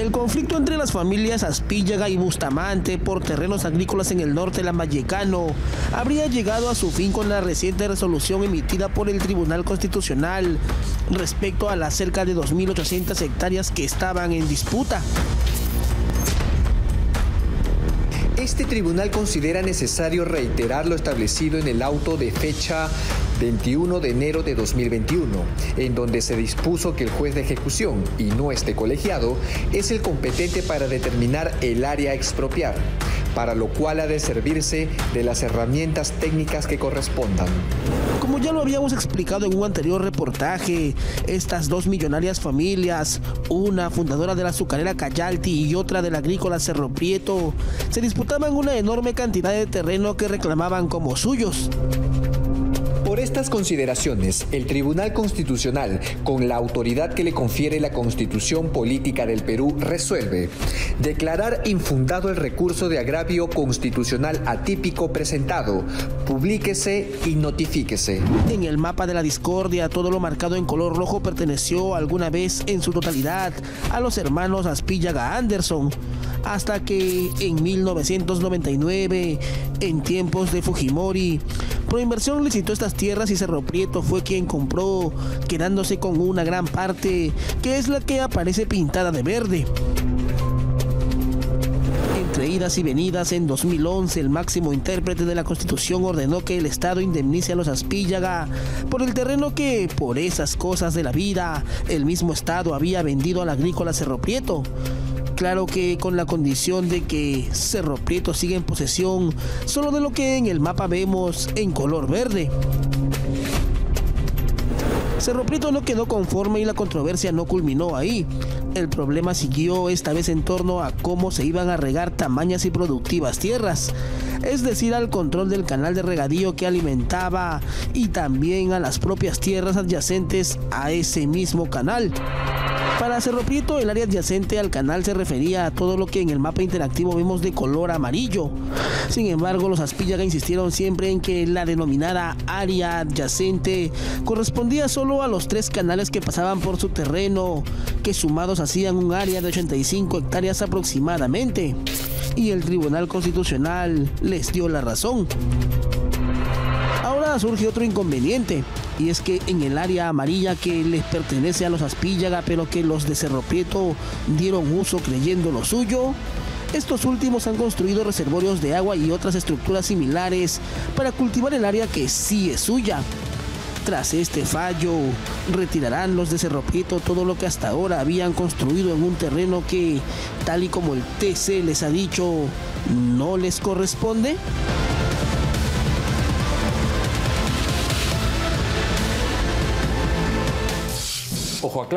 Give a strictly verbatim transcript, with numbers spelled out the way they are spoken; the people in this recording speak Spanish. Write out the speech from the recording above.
El conflicto entre las familias Aspíllaga y Bustamante por terrenos agrícolas en el norte lambayecano habría llegado a su fin con la reciente resolución emitida por el Tribunal Constitucional respecto a las cerca de dos mil ochocientas hectáreas que estaban en disputa. Este tribunal considera necesario reiterar lo establecido en el auto de fecha veintiuno de enero de dos mil veintiuno, en donde se dispuso que el juez de ejecución, y no este colegiado, es el competente para determinar el área a expropiar, para lo cual ha de servirse de las herramientas técnicas que correspondan. Como ya lo habíamos explicado en un anterior reportaje, estas dos millonarias familias, una fundadora de la azucarera Cayalti y otra de la agrícola Cerro Prieto, se disputaban una enorme cantidad de terreno que reclamaban como suyos. Por estas consideraciones, el Tribunal Constitucional, con la autoridad que le confiere la Constitución Política del Perú, resuelve declarar infundado el recurso de agravio constitucional atípico presentado, publíquese y notifíquese. En el mapa de la discordia, todo lo marcado en color rojo perteneció alguna vez en su totalidad a los hermanos Aspíllaga Anderson, hasta que en mil novecientos noventa y nueve, en tiempos de Fujimori, Proinversión licitó estas tierras y Cerro Prieto fue quien compró, quedándose con una gran parte, que es la que aparece pintada de verde. Entre idas y venidas, en dos mil once, el máximo intérprete de la Constitución ordenó que el Estado indemnice a los Aspíllaga por el terreno que, por esas cosas de la vida, el mismo Estado había vendido a la agrícola Cerro Prieto. Claro que con la condición de que Cerro Prieto siga en posesión solo de lo que en el mapa vemos en color verde. Cerro Prieto no quedó conforme y la controversia no culminó ahí. El problema siguió esta vez en torno a cómo se iban a regar tamañas y productivas tierras, es decir, al control del canal de regadío que alimentaba y también a las propias tierras adyacentes a ese mismo canal. Para Cerro Prieto, el área adyacente al canal se refería a todo lo que en el mapa interactivo vemos de color amarillo. Sin embargo, los Aspíllaga insistieron siempre en que la denominada área adyacente correspondía solo a los tres canales que pasaban por su terreno, que sumados hacían un área de ochenta y cinco hectáreas aproximadamente. Y el Tribunal Constitucional les dio la razón. Ahora surge otro inconveniente, y es que en el área amarilla que les pertenece a los Aspíllaga, pero que los de Cerro Prieto dieron uso creyendo lo suyo, estos últimos han construido reservorios de agua y otras estructuras similares para cultivar el área que sí es suya. Tras este fallo, retirarán los de Cerro Prieto todo lo que hasta ahora habían construido en un terreno que, tal y como el T C les ha dicho, no les corresponde. Ojo,